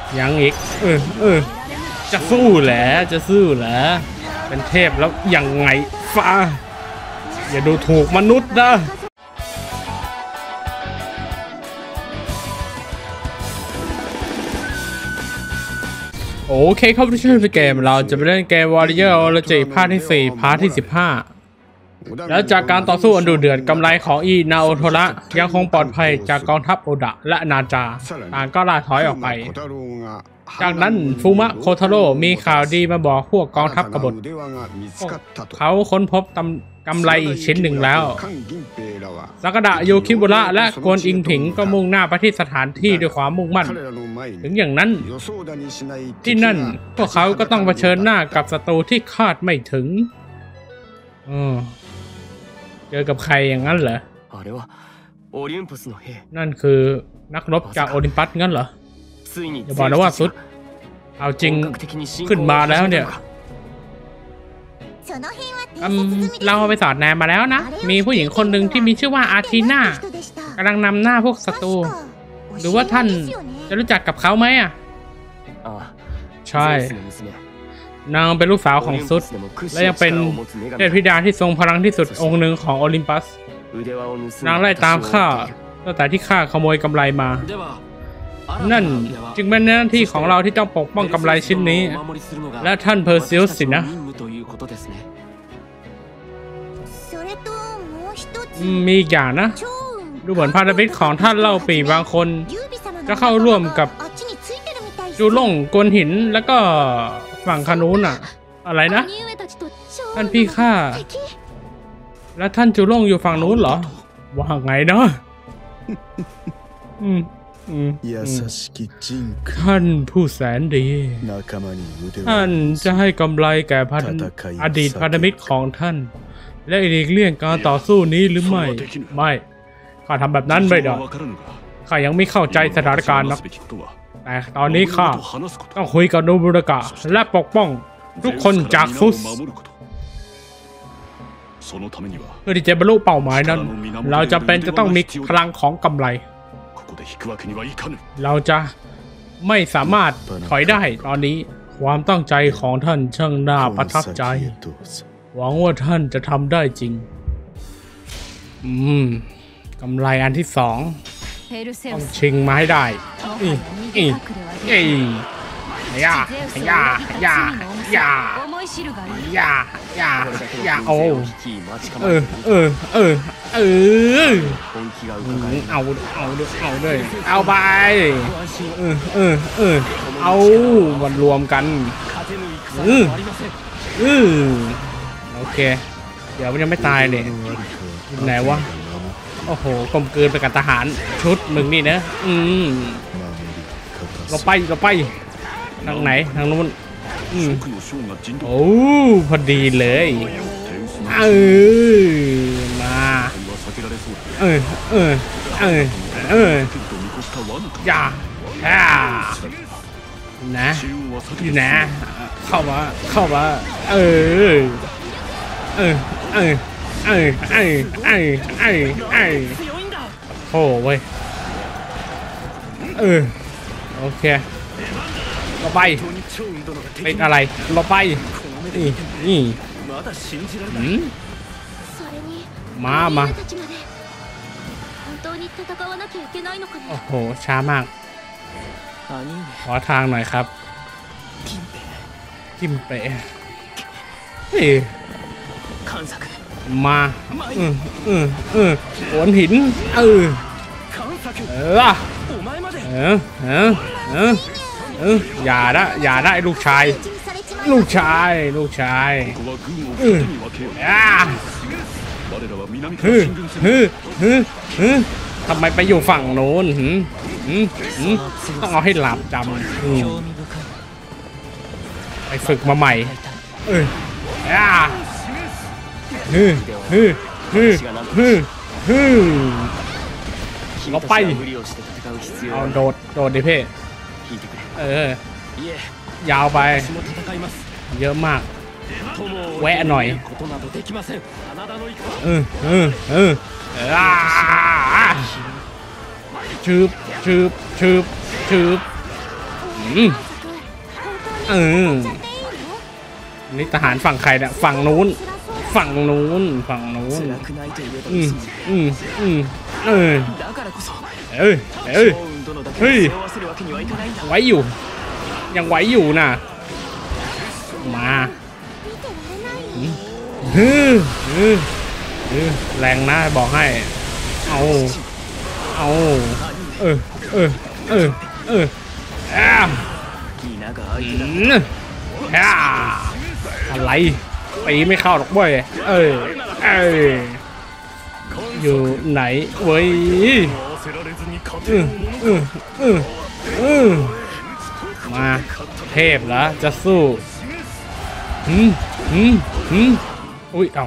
ยังอีกจะสู้แหละเป็นเทพแล้วยังไงฟ้าอย่าดูถูกมนุษย์นะโอเคครับทุกท่านในเกมเราจะไปเล่นเกม Warrior Ology ภาคที่4พาร์ทที่15แล้วจากการต่อสู้อันดุเดือดกำไรของอีนาโอโทระยังคงปลอดภัยจากกองทัพโอดะและนาจาต่างก็ล่าถอยออกไปจากนั้นฟูมะโคทาโร่มีข่าวดีมาบอกพวกกองทัพกบฏเขาค้นพบกำไรอีกชิ้นหนึ่งแล้วซากาดะโยคิบุระและกวนอิงผิงก็มุ่งหน้าไปที่สถานที่ด้วยความมุ่งมั่นถึงอย่างนั้นที่นั่นพวกเขาก็ต้องเผชิญหน้ากับศัตรูที่คาดไม่ถึงเจอกับใครอย่างนั้นเหรอนั่นคือนักรบจากโอลิมปัสงั้นเหรออย่าบอกนะว่าสุดเอาจริงขึ้นมาแล้วเนี่ยเราไปสอดแนมมาแล้วนะมีผู้หญิงคนหนึ่งที่มีชื่อว่าอาร์ทีน่ากำลังนำหน้าพวกศัตรูหรือว่าท่านจะรู้จักกับเขาไหมอ่ะใช่นางเป็นลูกสาวของซุดและยังเป็นเทพธิดาที่ทรงพลังที่สุดองค์หนึ่งของโอลิมปัสนางไล่ตามข้าตั้งแต่ที่ข้าขโมยกำไรมานั่นจึงเป็นหน้าที่ของเราที่ต้องปกป้องกำไรชิ้นนี้และท่านเพอร์ซิอุสสินะมีอีกอย่างนะดูเหมือนพันธมิตรของท่านเล่าปีบางคนจะเข้าร่วมกับจูล่งกวนหินแล้วก็ฝั่งคานูนอะอะไรนะท่านพี่ข้าและท่านจูล่งอยู่ฝั่งนู้นเหรอว่าไงเนาะท่านผู้แสนดีท่านจะให้กำไรแก่อดีตพันธมิตรของท่านและหลีกเลี่ยงการต่อสู้นี้หรือไม่ข้าทำแบบนั้นไม่ได้ข้ายังไม่เข้าใจสถานการณ์นักแต่ตอนนี้ข้าต้องคุยกับโนบุระกะและปกป้องทุกคนจากซุสเพื่อที่จะบรรลุเป้าหมายนั้นเราจำเป็นจะต้องมีพลังของกำไรเราจะไม่สามารถถอยได้ตอนนี้ความตั้งใจของท่านช่างน่าประทับใจหวังว่าท่านจะทำได้จริงกำไรอันที่2ต้องชิงมาให้ได้โอ้เอาด้วยเอาไปเอามันรวมกันโอเคเดี๋ยวมันยังไม่ตายเลยไหนวะโอ้โหกลมเกินไปกับทหารชุดมึงนี่นะเราไปทางไหนทางนู้นโอ้พอดีเลยมาอย่านะอยู่นะเข้ามาโอ้เว้ยโอเคเราไปเป็นอะไรเราไปนี่มาโอ้โหช้ามากขอทางหน่อยครับกิมเปะมาโอนหินอย่าได้ลูกชายทำไมไปอยู่ฝั่งโน้นต้องเอาให้หลับจำไปฝึกมาใหม่เราไปเอาโดดดิเพ่ยาวไปเยอะมากแวะหน่อยชืบนี่ทหารฝั่งใครเนี่ยฝั่งนู้นไว้อยู่ยังไหวอยู่นะมาแรงนะบอกให้เอาอะไรตีไม่เข้าหรอกเว้ยอยู่ไหนเว้ยมาเทพเหรอจะสู้อุ้ยเอา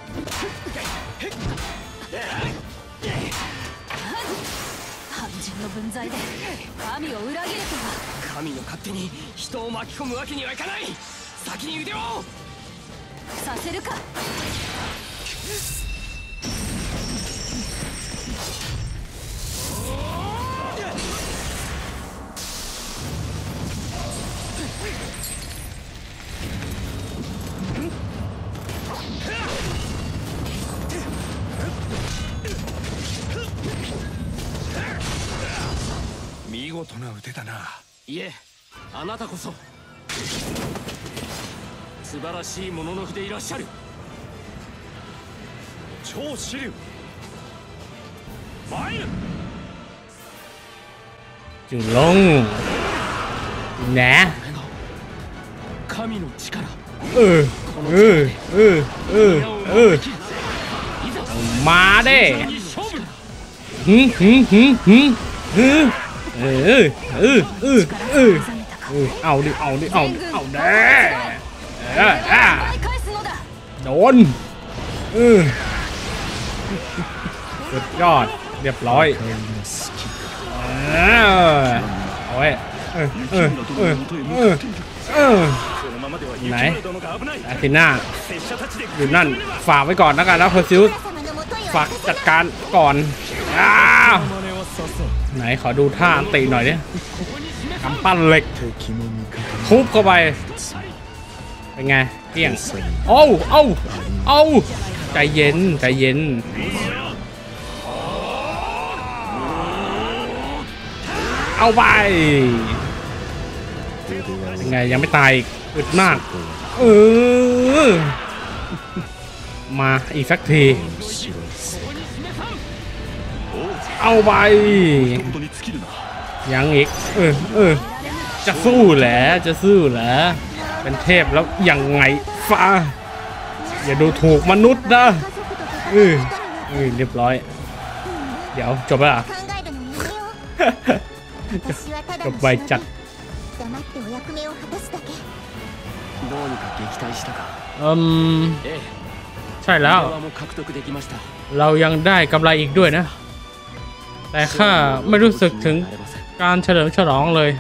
神の勝手に人を巻き込むわけにはいかない。先に腕をさせるか。見事な腕だな。いえ、あなたこそ素晴らしいものの筆いらっしゃる。超支流参る。 จุลงนะ神の力。 มาเด้เอาดิแน่โดนสุดยอดเรียบร้อยเอาไว้ไหนอาทิน่าอยู่นั่นฝากไว้ก่อนแล้วกันนะเพอร์ซิลฝากจัดการก่อนไหนขอดูท่าตีหน่อยดิกำปั้นเหล็กทุบเข้าไปเป็นไงเกี้ยงเอาใจเย็นเอาไปเป็นไงยังไม่ตายอึดมากมาอีกสักทีเอาไปยังอีกจะสู้แหละเป็นเทพแล้วยังไงฟ้าอย่าดูถูกมนุษย์นะเรียบร้อยเดี๋ยวจบแล้วจบไวจัดใช่แล้วเรายังได้กำไรอีกด้วยนะแต่ข้าไม่รู้สึกถึงการเฉลิมฉลองเลย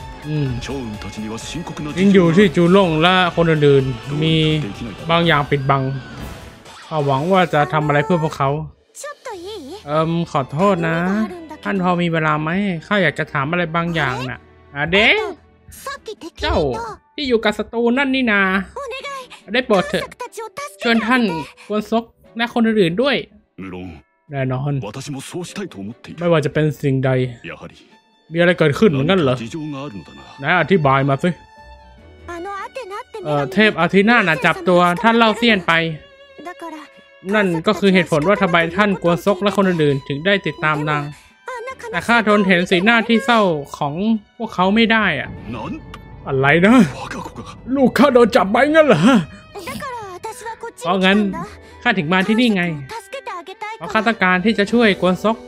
ยังอยู่ที่จูล่งและคนอื่นๆมีบางอย่างปิดบังข้าหวังว่าจะทำอะไรเพื่อพวกเขาขอโทษนะท่านพอมีเวลาไหมข้าอยากจะถามอะไรบางอย่างน่ะเด็กเจ้าที่อยู่กับศัตรูนั่นนี่นาได้โปรดเถอะชวนท่านกวนซกและคนอื่นๆด้วยแน่นอนไม่ว่าจะเป็นสิ่งใดมีอะไรเกิดขึ้นเหมือนกันเหรอไหนอธิบายมาสิเทพอาทิน่าน่ะจับตัวท่านเล่าเซียนไปนั่นก็คือเหตุผลว่าทำไมท่านกวนซกและคนอื่นๆถึงได้ติดตามนางแต่ข้าทนเห็นสีหน้าที่เศร้าของพวกเขาไม่ได้อะอะไรนะลูกข้าโดนจับไปงั้นเหรอเพราะงั้นข้าถึงมาที่นี่ไงเพราะข้าต้องการที่จะช่วยกวนซก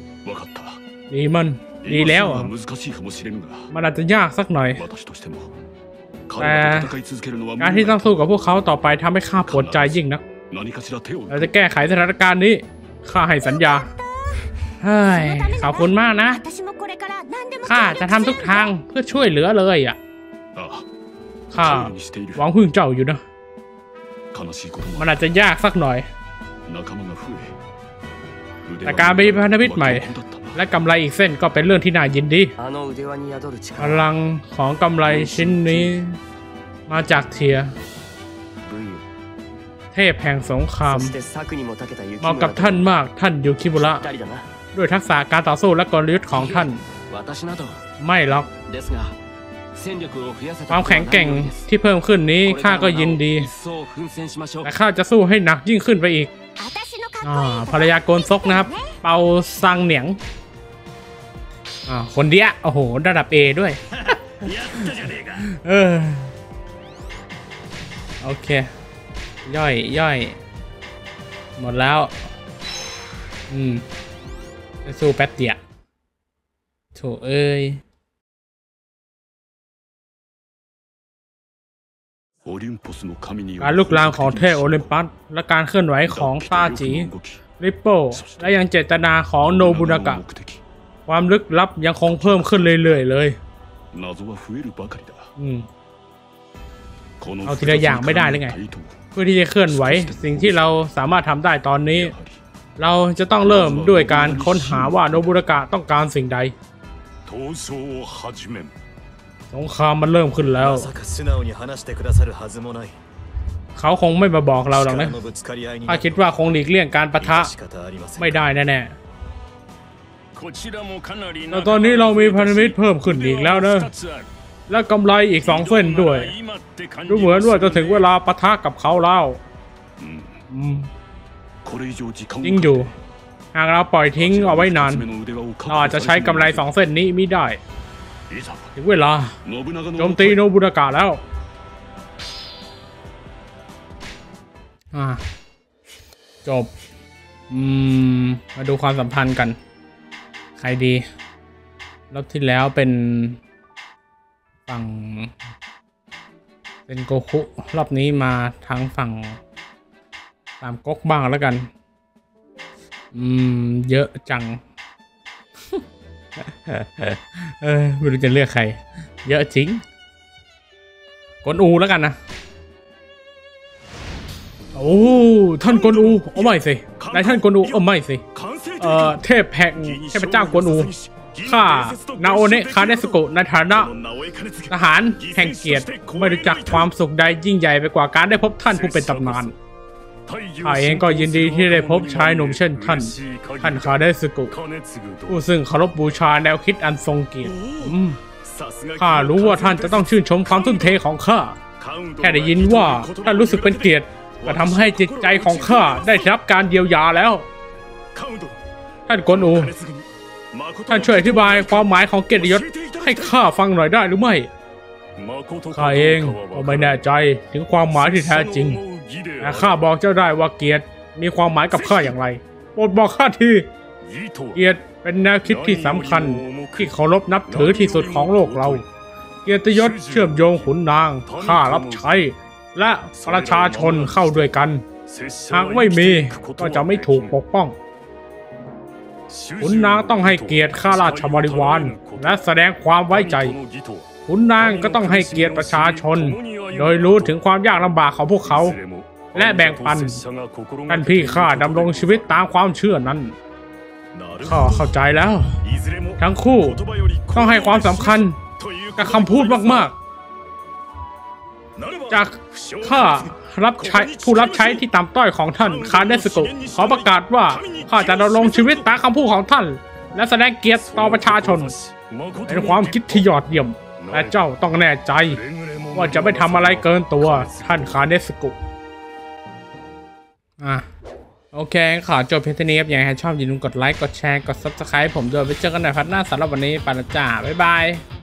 ดีแล้วมันอาจจะยากสักหน่อยแต่การที่ต้องสู้กับพวกเขาต่อไปทำให้ข้าปวดใจยิ่งนักเราจะแก้ไขสถานการณ์นี้ข้าให้สัญญาเฮ้ยขอบคุณมากนะข้าจะทำทุกทางเพื่อช่วยเหลือเลยอ่ะข้าหวังพึ่งเจ้าอยู่นะมันอาจจะยากสักหน่อยแต่การมีพันธมิตรใหม่และกำไรอีกเส้นก็เป็นเรื่องที่น่ายินดีพลังของกำไรชิ้นนี้มาจากเทียเทพแห่งสงครามเหมาะกับท่านมากท่านยูคิบุระด้วยทักษะการต่อสู้และกลยุทธ์ของท่านไม่หรอกความแข็งแกร่งที่เพิ่มขึ้นนี้ข้าก็ยินดีแต่ข้าจะสู้ให้หนักยิ่งขึ้นไปอีกภรรยาโกนซกนะครับเปาซังเหนียงคนเดียโอ้โหระดับ A ด้วย โอเคย่อยหมดแล้วสู้แป๊บเดียวโถเอ้ยการลุกลามของเทพโอลิมปัสและการเคลื่อนไหวของต้าจีริปโป้และยังเจตนาของโนบุนากะความลึกลับยังคงเพิ่มขึ้นเรื่อยๆเลยเอาทีละอย่างไม่ได้เลยไงเพื่อที่จะเคลื่อนไหวสิ่งที่เราสามารถทำได้ตอนนี้เราจะต้องเริ่มด้วยการค้นหาว่าโนบุนากะต้องการสิ่งใดสงครามมันเริ่มขึ้นแล้วเขาคงไม่มาบอกเราหรอกนะถ้าคิดว่าคงหลีกเลี่ยงการปะทะไม่ได้แน่ๆแต่ตอนนี้เรามีพันธมิตรเพิ่มขึ้นอีกแล้วนะและกำไรอีก2 เส้นด้วยดูเหมือนว่าจะถึงเวลาปะทะกับเขาแล้วจริงอยู่หากเราปล่อยทิ้งเอาไว้นานเราอาจจะใช้กำไร2 เส้นนี้ไม่ได้ถึงเวลาโจมตีโนบุนากะแล้วจบมาดูความสัมพันธ์กันใครดีรอบที่แล้วเป็นฝั่งเป็นโกคุรอบนี้มาทางฝั่งตามก๊กบ้างแล้วกันเยอะจัง ไม่รู้จะเลือกใครเยอะจริงกวนอูแล้วกันนะโอ้ท่านกวนอูไม่สินายท่านกวนอูไม่สิเทพเจ้ากวนอูข้านาโอเนะคาเนสโกะในฐานะทหารแห่งเกียรติไม่รู้จักความสุขใดยิ่งใหญ่ไปกว่าการได้พบท่านผู้เป็นตำนานข้าเองก็ยินดีที่ได้พบชายหนุ่มเช่นท่านคาเนสโกะผู้ซึ่งเคารพบูชาแนวคิดอันทรงเกียรติข้ารู้ว่าท่านจะต้องชื่นชมความทุ่มเทของข้าแค่ได้ยินว่าท่านรู้สึกเป็นเกียรติก็ทำให้จิตใจของข้าได้รับการเยียวยาแล้วท่านกวนอูท่านช่วยอธิบายความหมายของเกียรติยศให้ข้าฟังหน่อยได้หรือไม่ข้าเองก็ไม่แน่ใจถึงความหมายที่แท้จริงแต่ข้าบอกเจ้าได้ว่าเกียรติมีความหมายกับข้าอย่างไรโปรดบอกข้าทีเกียรติเป็นแนวคิดที่สำคัญที่เคารพนับถือที่สุดของโลกเราเกียรติยศเชื่อมโยงขุนนางข้ารับใช้และประชาชนเข้าด้วยกันหากไม่มีก็จะไม่ถูกปกป้องขุนนางต้องให้เกียรติข้าราชบริวารและแสดงความไว้ใจขุนนางก็ต้องให้เกียรติประชาชนโดยรู้ถึงความยากลำบากของพวกเขาและแบ่งปันท่านพี่ข้าดำรงชีวิตตามความเชื่อนั้นข้าเข้าใจแล้วทั้งคู่ต้องให้ความสำคัญกับคำพูดมากๆจากข้ารับใช้ผู้รับใช้ที่ต่ำต้อยของท่านคาเนสโกะขอประกาศว่าข้าจะดำรงชีวิตตามคำพูดของท่านและแสดงเกียรติต่อประชาชนเป็นความคิดที่ยอดเยี่ยมและเจ้าต้องแน่ใจว่าจะไม่ทำอะไรเกินตัวท่านคาเนสโกะโอเคขอจบเพียงเท่านี้ครับอยากให้ชอบอย่าลืมกดไลค์กดแชร์กด Subscribe ผมด้วยไว้เจอกันในพาร์ทหน้าสำหรับวันนี้ไปแล้วจ้าบ๊ายบาย